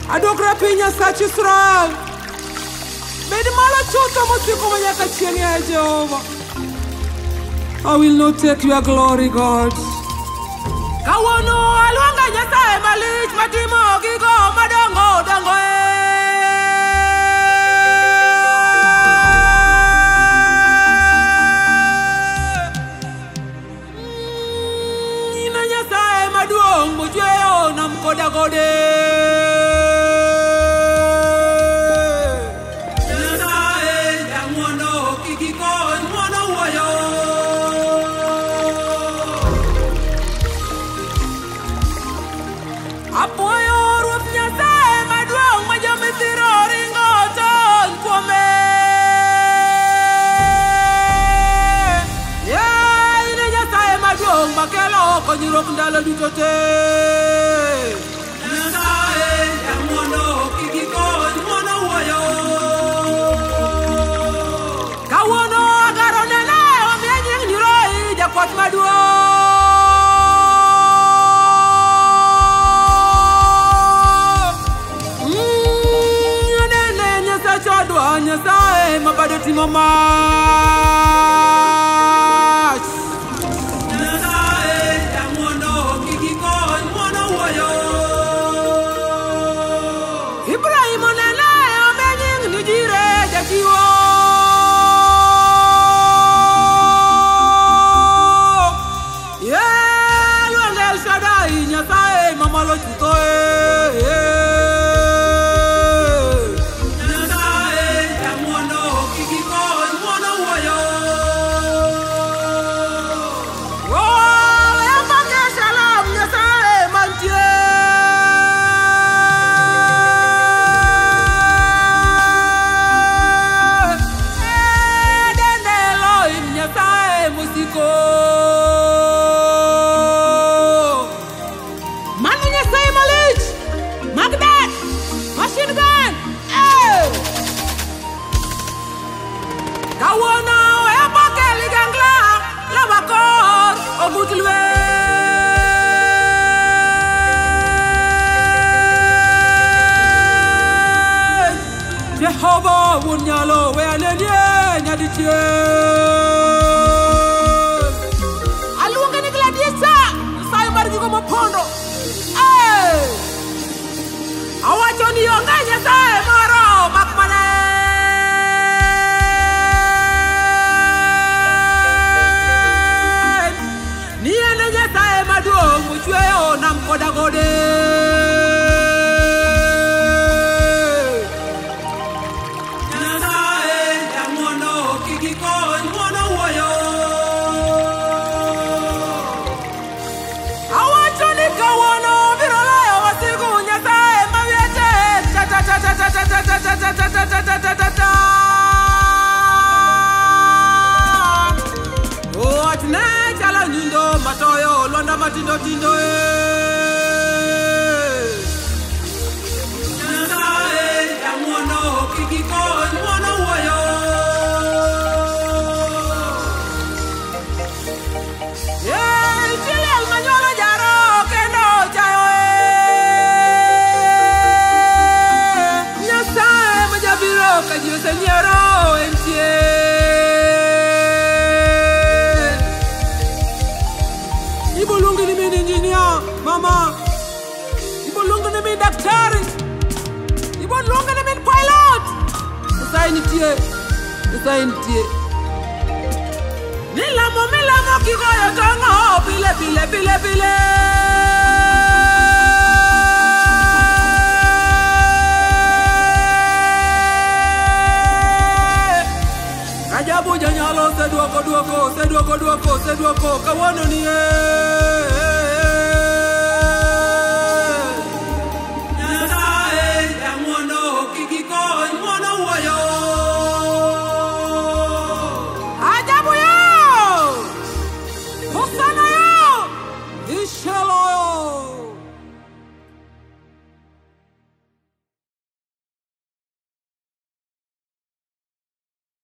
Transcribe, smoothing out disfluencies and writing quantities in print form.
Adokra pinya sach Israel. Bedi mala chuto mosiko manyaka chieng' ya Jehovah. I will not take your glory, God. Kawano alwanga nyasaye malich matimo gigo madongo dongo Ina nyasaye maduong mojweyo nam koda gode. Konyurok ndalo duto te. Nyasaye jamono kikikony mono wuoyo. Kawuono agaro nene omiya nying nyiroi jakwath maduong'. Nene Nyasaye odwa Nyasaye mabade timo mach. Ibrahim onene omenying ni jire jachiwo. Luonge El Shaddai Nyasaye mamalo chutho Nyasaye jamuono kikikony muono wuoyo. Embake shalom Nyasaye mantie. Manu Nyasaye malich, Magnet, machine gun, Kawuono embake ligangla labakor ogutulwe. Jehovah wuon nyalo we anenie nyadichie. Mopondo awacho ni onge Nyasaye moro makmane ni ene Nyasaye maduong' mochweyo nam koda gode. Nyasaye jamuono kikikony muono wuoyo. Watne chala nyundo matoyo londa matindo tindo Nyasaye jamuono kikikony muono wuoyo. Chilel manyolo jaro kendo chayo Nyasaye majabiro kajose nyero entie. Ibulungi ni mini engineer, mama. Ibulungi ni mini daktari. Ibulungi ni mini pilot. Nyasaye nitie. Milamo kigoyo tongo pile. Kajabu janyalo seduoko kawuono nie.